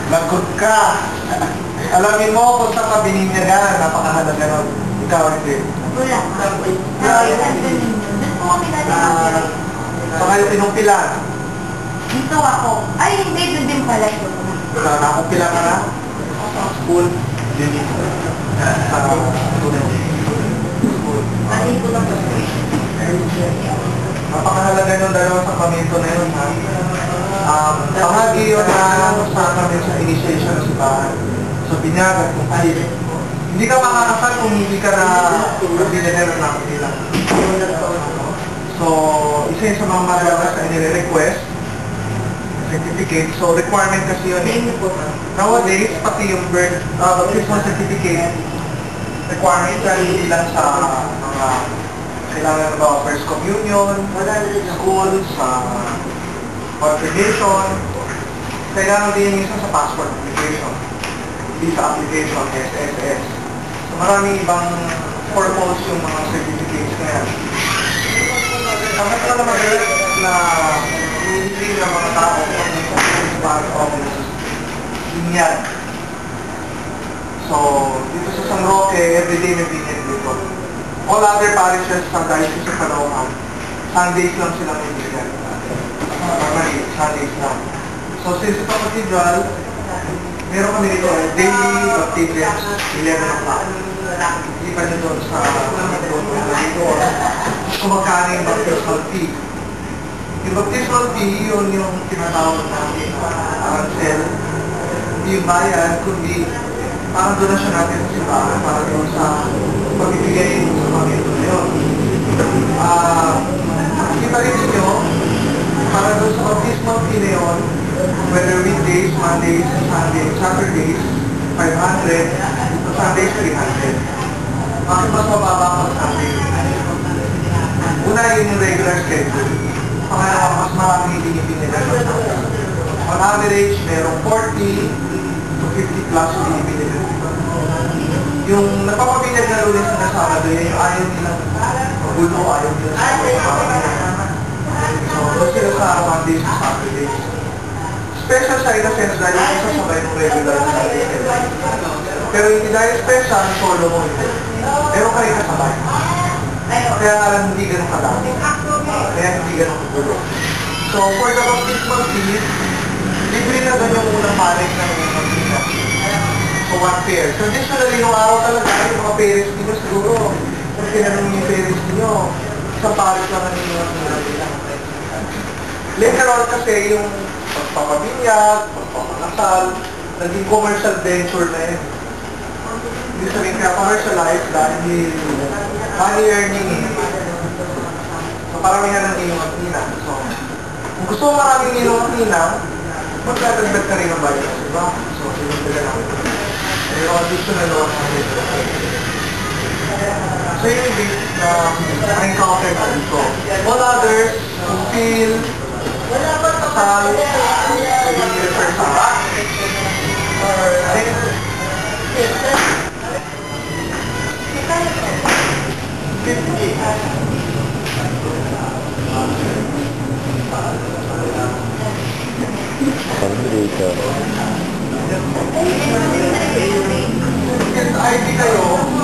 Lagot ka. Alamin mo kung saan ka bininyagan. Napakahalaga nun. Ikaw hindi. Wala. Doon po kami natin. Sa kayo pinumpilan. Dito ako. Ay, hindi. Doon din pala yun. Nakumpila ka na? School. Din. Sa school. Ay, ko lang po. Napakahalaga yung dalawa sa pamilya na yun, ha? Pamagi yun na sa kami sa initiation na simbahan. So, binyagan kung kahit. Hindi ka makakasal kung hindi ka na binigyan ng nakapila. So, isa yun sa mga malagas na inire-request, certificate. So, requirement kasi yun eh. Nowadays, pati yung baptismal certificate, requirement yan hindi lang sa mga kailangan ba first communion, school, sa confirmation, kailangan din isa sa passport application, visa application, SSS. So maraming ibang purpose yung mga certificates na yan. Bakit na naman na hindi ng mga tao part of yun yan. So, dito sa San Roque, everyday may binyan dito. All other parishes sa Diocese of Caloocan, Sundays lang sila may binyan. Normally, Sundays lang. So, since ito cathedral, meron kami dito daily baptisms, 11 o'clock. Hindi pa nyo doon sa dito. Kung magkano yung baptismal fee. Yung baptismal fee, yun yung tinatawag natin arancel. Hindi yung bayan, kundi parang donasyon natin sa simbahan para doon sa pagbibigay sa pamilya na yun. Kita rin ninyo, para doon sa baptismal fee na yun, whether weekdays, Mondays, Sundays, Saturdays, 500, sa Sundays, 300. Bakit mas mababa ang Sunday? Una yun yung regular schedule. Pangalawa, mas maraming binibinigay. On average, merong 40 to 50 plus binibinigay. Yung nagpapabinyag na Lunes na Sabado, yan yung ayaw nilang magulo, ayaw nilang sa so, doon sila sa Mondays to Saturdays. Special sa ina sense dahil isa sabay ng regular na Saturday. Pero hindi dahil special, solo mo hindi. Meron ka rin kasabay. Kaya alam hindi ganun kadami. Kaya hindi ganun kagulo. So, for the baptismal fee, libre na doon yung unang pares ng unang fee. So, one pair. Traditionally, nung araw talaga, yung mga parents nyo siguro, kung tinanong yung parents nyo, sa pares lang ang inyong nila. Later on kasi yung pagpapabinyag, pagpapangasal, naging commercial venture na yun. Hindi sabihin kaya commercialize dahil money earning eh. So paramihan ng inyong atina. So, kung gusto mo maraming inyong atina, magdadagdag ka rin ang bayan. Diba? So, sinundagan namin. May additional loan namin. So yun yung basic na encounter na dito. All others, fulfill, kasal, yung refer sa ID kayo,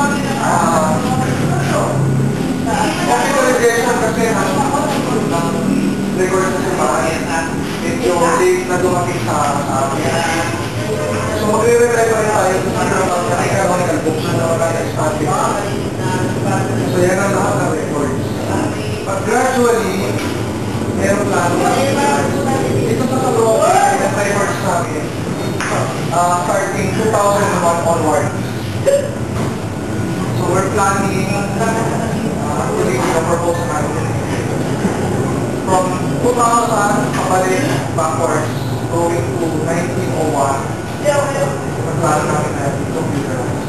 authorization kasi record sa simbahan. Medyo late na dumating sa amin. So magre-reply pa rin tayo kung ano naman na canonical books na naman na static. So yan ang lahat ng records. But gradually, meron plano dito sa Salroque, may records sa amin starting 2001 onward. So we're planning actually yung proposal natin from 2000 kabalik backwards going to 1901. Magplano namin na itong computerized.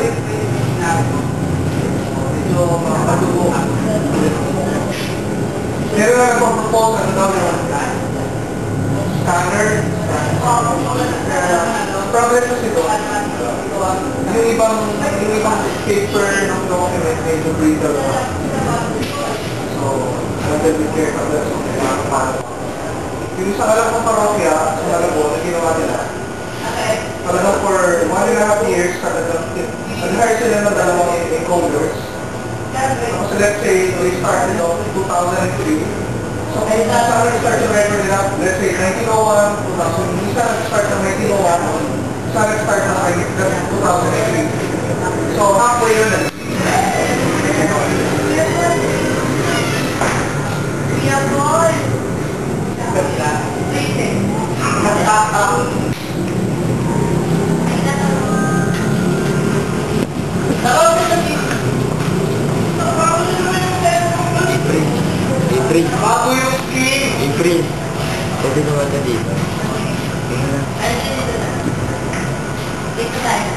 Medyo madugo. Pero yung proposal na daw yung scanner. Problem kasi ito, yung ibang paper ng document medyo brittle na. So, nag-be careful na sa kailangan. Yung isang alam kong parokya, sa Malabo, na ginawa nila, Nag-hire sila ng dalawang encoders. So let's say, they started off in 2003. So kung saan nag-start yung record nila, let's say 1901, 2000, isa nag-start ng 1901, isa nag-start ng 2003. So halfway yun na. Bago yung skin! April. Pwede naman na dito. Dito tayo.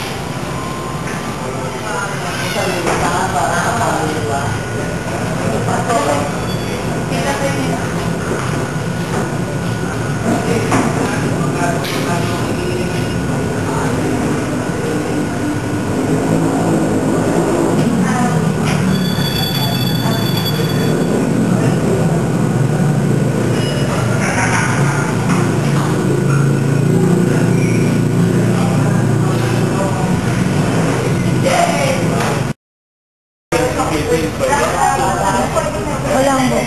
Walang bo.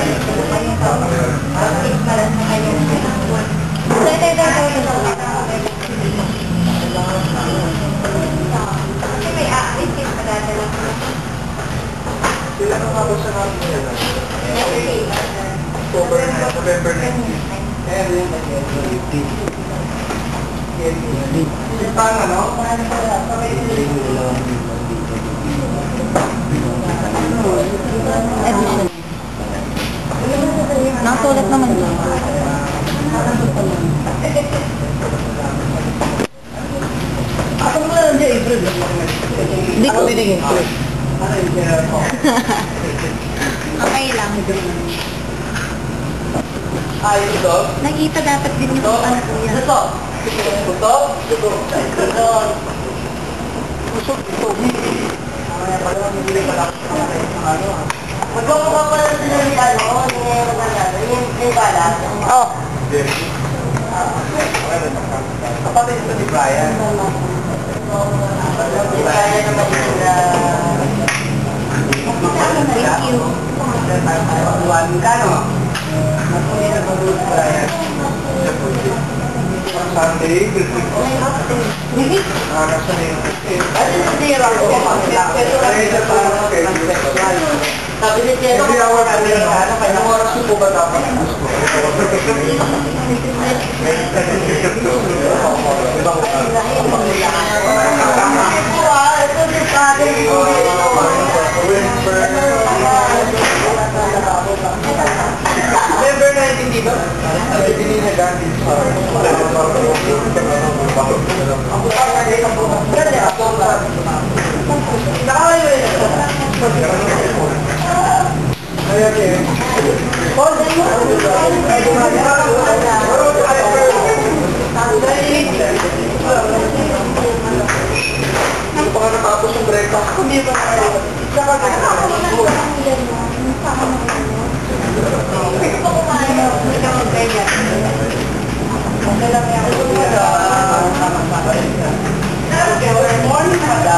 Sila nung ako sa namin nila. November 19. Sintana, no? Edition. Nakasulat naman dyan. Ako mo na dyan, April. Hindi ko. Okay lang. Ito? Nakita dapat din yung ano ko yan. Ito? Ito? Ito? Mamaya pala, hindi pala ako. Magmumukha pa lang sila ni ano, yung balat. Oh. Kapatid ito ni Brian. Si Brian naman sila. Thank you. Kano? Napunit na pag Brian. Sunday, Bibi? nasa na yung Ano yung zero? Sabi ni Jero, every hour pa rin. Anong oras po ba dapat? November 19 dito? Pininagan dito. Ang buka na din ang buka. Ganda ako. Nakaway mo yun. Ayan eh. Ano pa nga natapos yung breakfast? Hindi ba? Saka morning pala.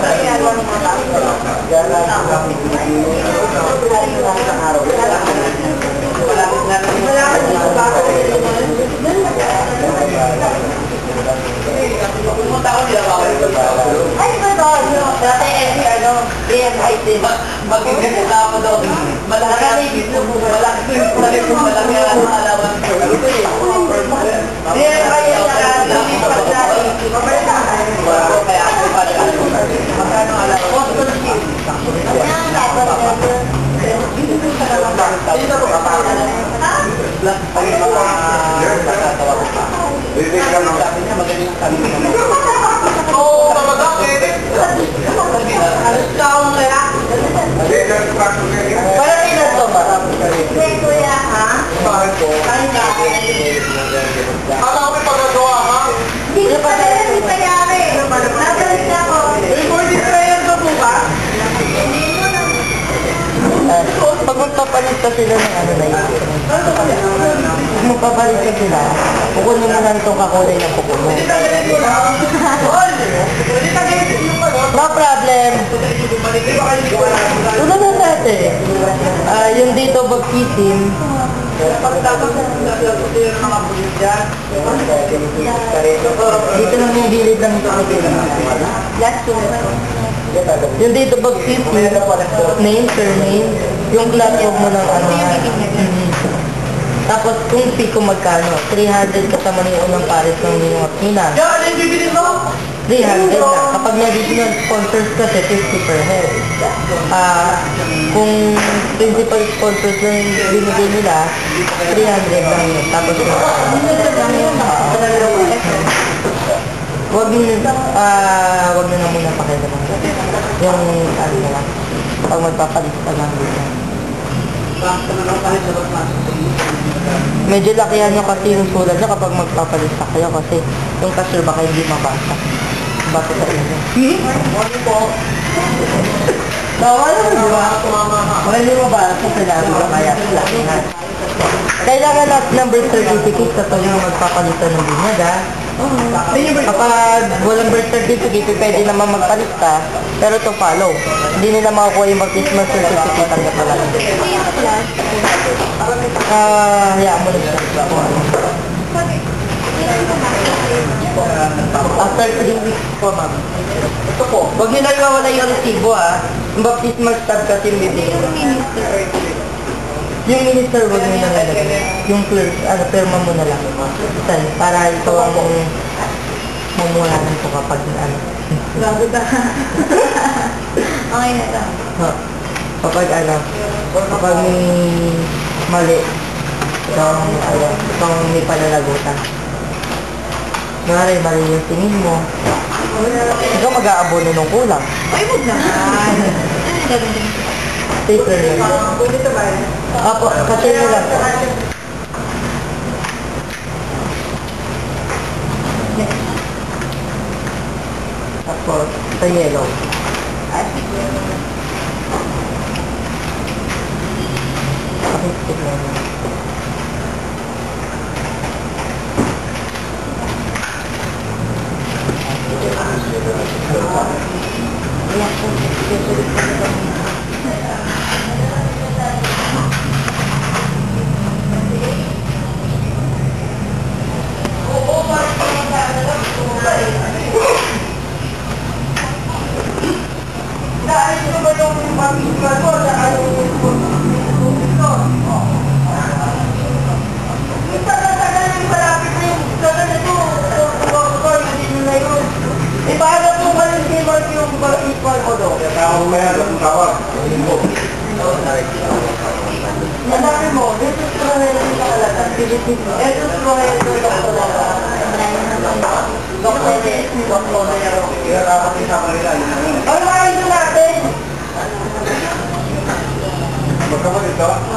Araw Dito po ka pa. Sabi niya, magaling ang sabi niya. Oo, mamagakit. Alas ka akong kaya? Parang ilan to ba? Hindi, kuya, ha? Bakit po? Ay, bakit? Kala ko may pagagawa ha? Hindi ko pa talaga nangyayari. Nabalik na ako. Recording prayer ka po ba? Pag magpapalit ka sila ng ano na yun, pag magpapalit ka sila, kukunin mo lang itong kakulay ng kuko mo. Hindi tagalin ko lang. Hindi tagalin ko lang. No problem. Una na natin. Yung date of baptism, Pagtapos na naputi ng mga pulis dyan. dito lang yung gilid lang ito. Last two. Yung date of baptism, name, surname, yung classroom mo ng ano. Tapos kung fee kung magkano, 300 kasama na yung unang pares ng inyong apina. Yan, ano yung bibili mo? 300 na. Kapag may additional sponsors kasi, 50 per head. Kung principal sponsors lang yung binigay nila, 300 lang yun. Tapos wag nyo na muna pakialaman. Yung ano na lang, pag magpapalit ka lang din. Medyo lakihan nyo kasi yung sulat nyo kapag magpapalista kayo kasi yung cashier baka hindi mabasa. Basa sa inyo. Ano po? Tawa naman, di ba? Wala hindi mabasa sa lalo na kaya lakihan. Kailangan na number certificate kapag yung magpapalista ng binyag, ha? Kapag walang birth certificate, pwede naman magpalista, pero to follow. Hindi nila makukuha yung baptismal certificate ang kapalalan. Hayaan mo lang siya. After 3 weeks po, ma'am. Ito po. Huwag nyo lang mawala yung resibo, ha? Yung baptismal stab kasi yung bibigyan. Yung minister, huwag nyo na lalagay. Yung clerk, perma mo na lang. Para ito ang mumulanan ko kapag ano. Bago ba? Okay na to. Kapag may mali, itong may pananagutan. Mari yung tingin mo. Ikaw mag-aabono nung kulang. Ay, huwag naman. Paper lang. Pwede ba? Apo, kasi mo lang po. Tapos, sa yellow. Pakistik lang. Hanapin mo, this is Rogelio Pakalat, activity. Ito is Rogelio Doctor. Ano ba ito natin? Magkapatid ka?